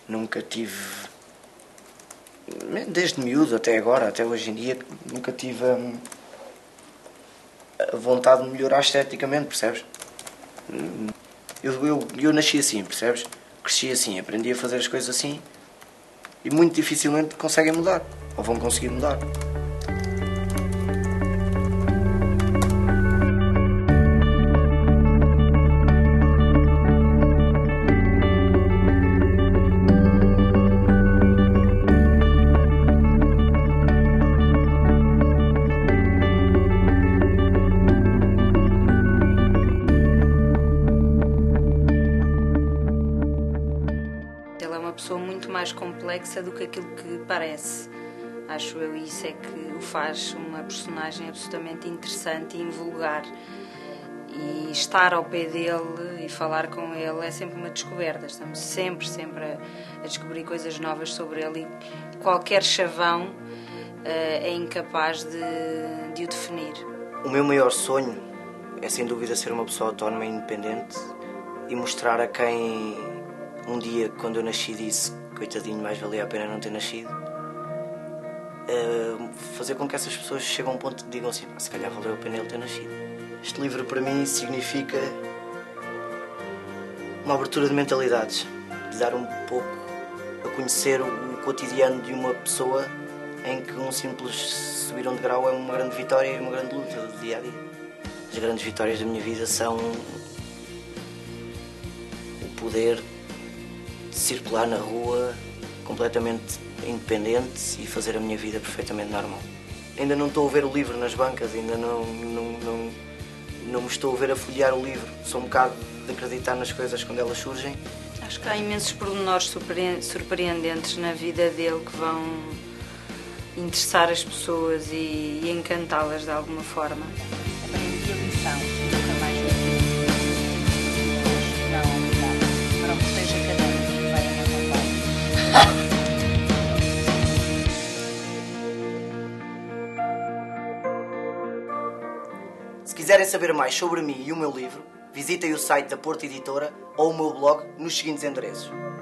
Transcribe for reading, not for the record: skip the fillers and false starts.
Nunca tive, desde miúdo até agora, até hoje em dia, nunca tive a vontade de melhorar esteticamente, percebes? Eu nasci assim, percebes? Cresci assim, aprendi a fazer as coisas assim e muito dificilmente conseguem mudar, ou vão conseguir mudar. Ele é uma pessoa muito mais complexa do que aquilo que parece. Acho eu, e isso é que o faz uma personagem absolutamente interessante e invulgar. E estar ao pé dele e falar com ele é sempre uma descoberta. Estamos sempre a descobrir coisas novas sobre ele e qualquer chavão é incapaz de o definir. O meu maior sonho é sem dúvida ser uma pessoa autónoma e independente e mostrar a quem um dia, quando eu nasci, disse coitadinho, mais valia a pena não ter nascido, fazer com que essas pessoas cheguem a um ponto que digam assim, se calhar valeu a pena ele ter nascido. Este livro para mim significa uma abertura de mentalidades, de dar um pouco a conhecer o cotidiano de uma pessoa em que um simples subir um degrau é uma grande vitória e uma grande luta do dia a dia. As grandes vitórias da minha vida são o poder de circular na rua completamente independente e fazer a minha vida perfeitamente normal. Ainda não estou a ver o livro nas bancas, ainda não me estou a ver a folhear o livro. Sou um bocado de acreditar nas coisas quando elas surgem. Acho que há imensos pormenores surpreendentes na vida dele que vão interessar as pessoas e encantá-las de alguma forma. Aprendi a lição, nunca mais não, obrigada. Para o cortejo académico que vai a minha Se quiserem saber mais sobre mim e o meu livro, visitem o site da Porta Editora ou o meu blog nos seguintes endereços.